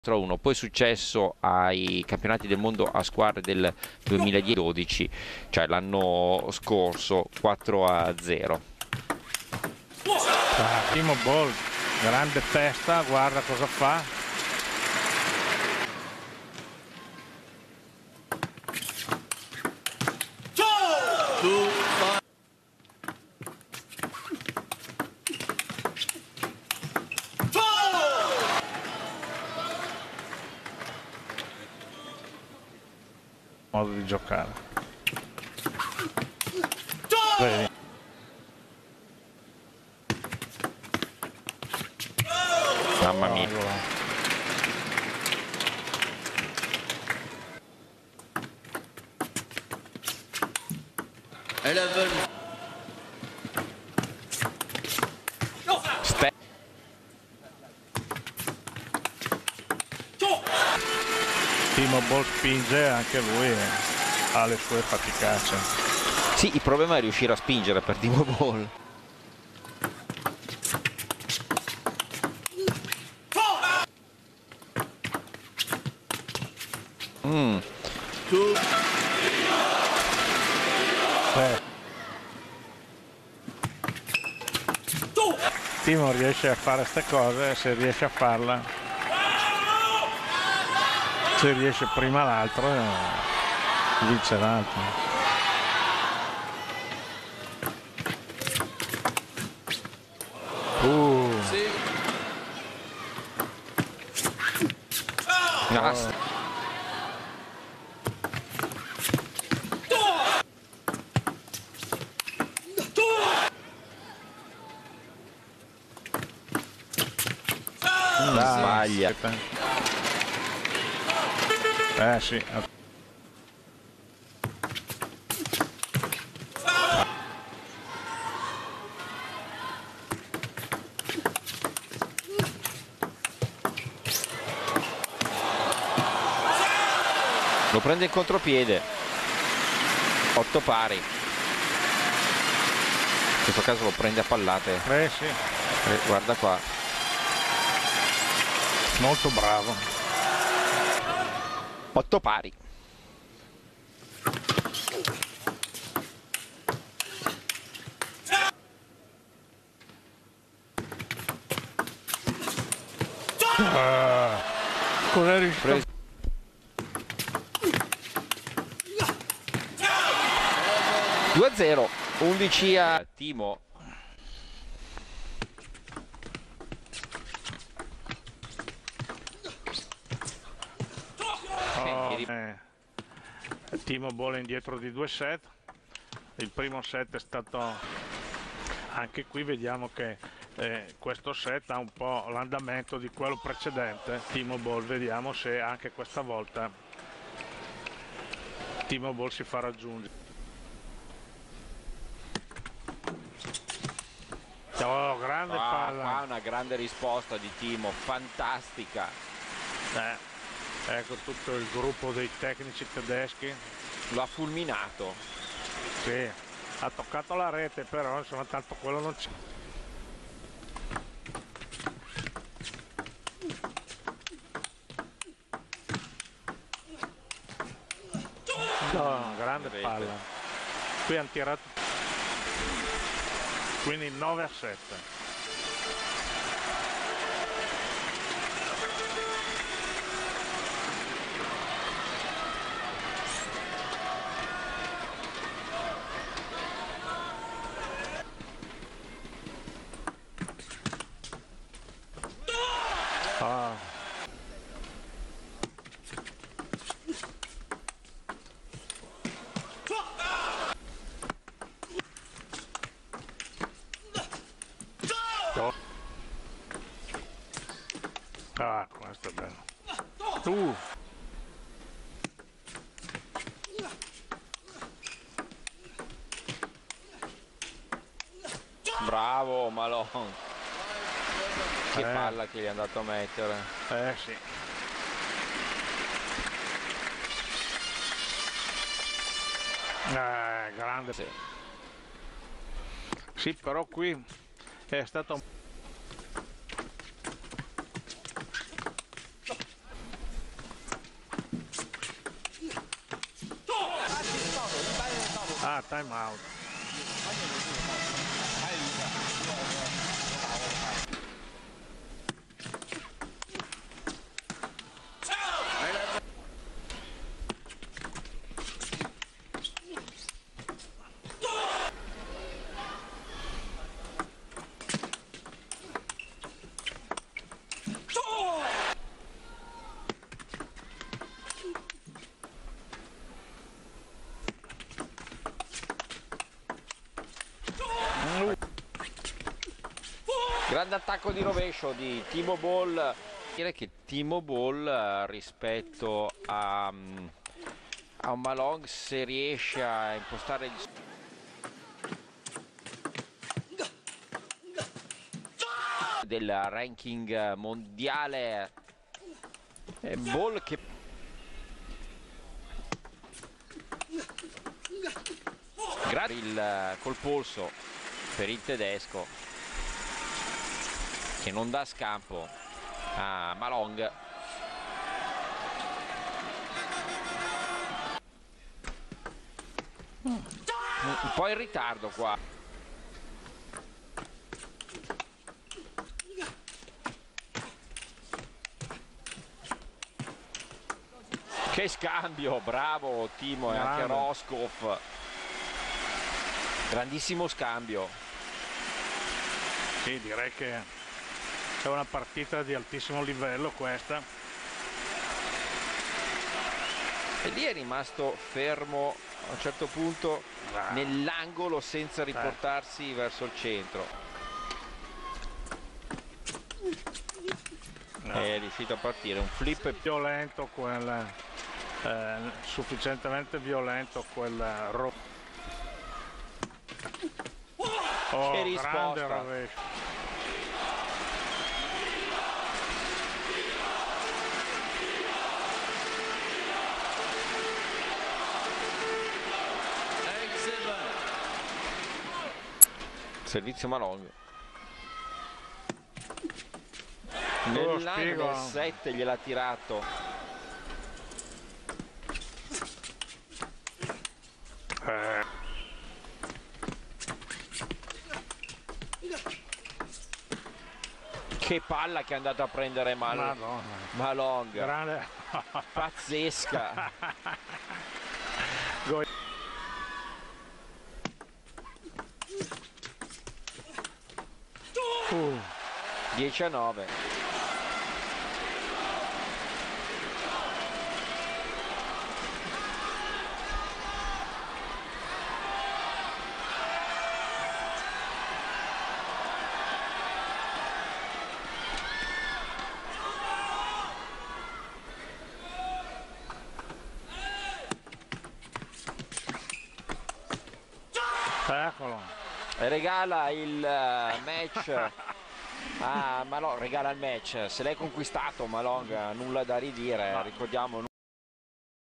4-1, poi è successo ai campionati del mondo a squadre del 2012, cioè l'anno scorso, 4-0. Timo Boll, grande testa, guarda cosa fa. Modo di giocare. Vedi. Mamma mia. Timo Boll spinge, anche lui ha le sue faticacce. Sì, il problema è riuscire a spingere per Timo Boll. Timo riesce a fare queste cose, se riesce a farla, se riesce prima l'altro vince l'altro. Sbaglia. Sì. Lo prende in contropiede. 8 pari. In questo caso lo prende a pallate. Sì. Guarda qua. Molto bravo. 8 pari. Cos'è riuscito? 2-0, 11 a Timo. Timo Boll indietro di 2 set. Il primo set è stato, anche qui vediamo che questo set ha un po' l'andamento di quello precedente. Timo Boll, vediamo se anche questa volta Timo Boll si fa raggiungere. Oh, grande palla. Qua una grande risposta di Timo, fantastica. Ecco tutto il gruppo dei tecnici tedeschi. Lo ha fulminato. Sì, ha toccato la rete, però insomma tanto quello non c'è. No, grande palla. Qui hanno tirato, quindi 9-7. Questo è bello. Bravo Malone. Che palla che gli è andato a mettere. Sì. Grande. Sì, però qui è stato time out. Grande attacco di rovescio di Timo Boll. Dire che Timo Boll rispetto a un Malong, se riesce a impostare il del ranking mondiale, Boll che col polso per il tedesco che non dà scampo a Malong. Un po' in ritardo qua. Che scambio, bravo Timo e anche Roscoff. Grandissimo scambio. Sì, direi che è una partita di altissimo livello questa. E lì è rimasto fermo a un certo punto nell'angolo senza riportarsi verso il centro. È riuscito a partire un flip Violento quel, sufficientemente violento quel che risposta. Servizio Malong. Nell'angolo del 7 gliel'ha tirato. Che palla che è andato a prendere Malong. Grande. Pazzesca. 10-9. Eccolo. Regala il match Malong, regala il match, se l'è conquistato Malong, nulla da ridire, ricordiamo.